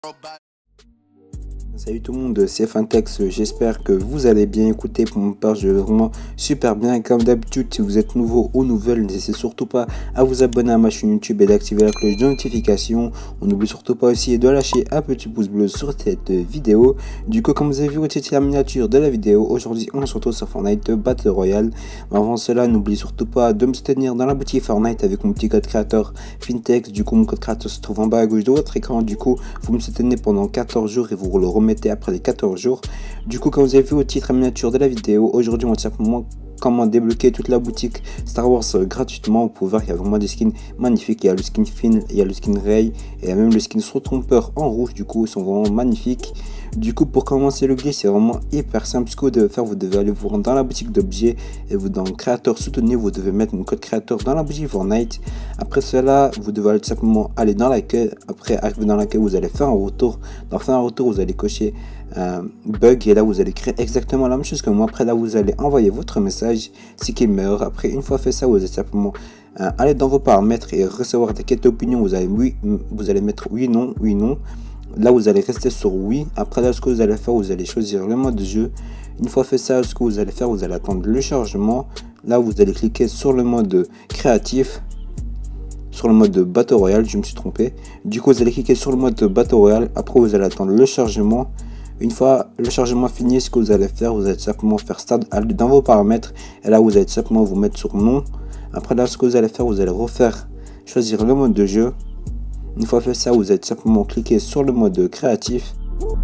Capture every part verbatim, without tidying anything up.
Salut tout le monde, c'est Fantex, j'espère que vous allez bien. Écouter pour mon part, je vais vraiment super bien. Comme d'habitude, si vous êtes nouveau ou nouvelle, n'hésitez surtout pas à vous abonner à ma chaîne YouTube et d'activer la cloche de notification. On n'oublie surtout pas aussi de lâcher un petit pouce bleu sur cette vidéo. Du coup, comme vous avez vu au titre la miniature de la vidéo, aujourd'hui on se retrouve sur Fortnite Battle Royale. Mais avant cela, n'oubliez surtout pas de me soutenir dans la boutique Fortnite avec mon petit code créateur Fantex. Du coup, mon code créateur se trouve en bas à gauche de votre écran. Du coup, vous me soutenez pendant quatorze jours et vous le remettez après les quatorze jours. Du coup, comme vous avez vu au titre et miniature de la vidéo, aujourd'hui on va simplement comment débloquer toute la boutique Star Wars gratuitement. Vous pouvez voir qu'il y a vraiment des skins magnifiques. Il y a le skin Finn, il y a le skin Rey et il y a même le skin Trompeur en rouge. Du coup, ils sont vraiment magnifiques. Du coup, pour commencer le glitch, c'est vraiment hyper simple. Ce que vous devez faire, vous devez aller vous rendre dans la boutique d'objets et vous dans créateur soutenir, vous devez mettre mon code créateur dans la boutique Fortnite. Après cela, vous devez aller tout simplement aller dans l'accueil. Après arriver dans l'accueil, vous allez faire un retour. Dans faire un retour, vous allez cocher un bug et là vous allez créer exactement la même chose que moi. Après là, vous allez envoyer votre message si qu'il meurt. Après, une fois fait ça, vous allez simplement euh, aller dans vos paramètres et recevoir des quêtes d'opinion. Vous allez oui, vous allez mettre oui, non, oui, non. Là, vous allez rester sur oui. Après là, ce que vous allez faire, vous allez choisir le mode de jeu. Une fois fait ça, ce que vous allez faire, vous allez attendre le chargement. Là, vous allez cliquer sur le mode créatif, sur le mode Battle Royale. Je me suis trompé. Du coup, vous allez cliquer sur le mode Battle Royale. Après, vous allez attendre le chargement. Une fois le chargement fini, ce que vous allez faire, vous allez simplement faire start dans vos paramètres. Et là, vous allez simplement vous mettre sur non. Après là, ce que vous allez faire, vous allez refaire choisir le mode de jeu. Une fois fait ça, vous allez simplement cliquer sur le mode créatif.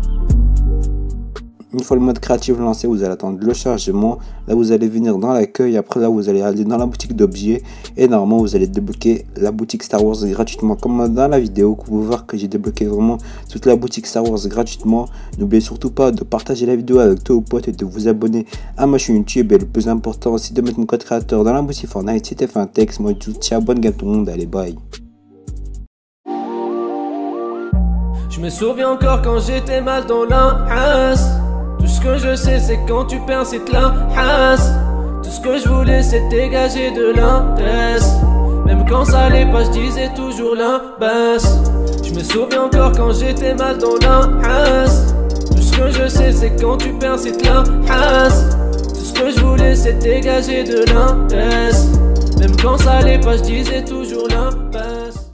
Une fois le mode créatif lancé, vous allez attendre le chargement. Là, vous allez venir dans l'accueil. Après là, vous allez aller dans la boutique d'objets. Et normalement, vous allez débloquer la boutique Star Wars gratuitement. Comme dans la vidéo, vous pouvez voir que j'ai débloqué vraiment toute la boutique Star Wars gratuitement. N'oubliez surtout pas de partager la vidéo avec tous vos potes et de vous abonner à ma chaîne YouTube. Et le plus important aussi, de mettre mon code créateur dans la boutique Fortnite. C'était Fantex. Moi, je vous dis bonne game tout le monde. Allez, bye. Je me souviens encore quand j'étais mal dans la hasse. Tout ce que je sais c'est quand tu perds c'est la hasse. Tout ce que je voulais c'est dégager de l'intesse. Même quand ça allait pas je disais toujours la basse. Je me souviens encore quand j'étais mal dans la hasse. Tout ce que je sais c'est quand tu perds c'est la hasse. Tout ce que je voulais c'est dégager de l'intesse. Même quand ça allait pas je disais toujours la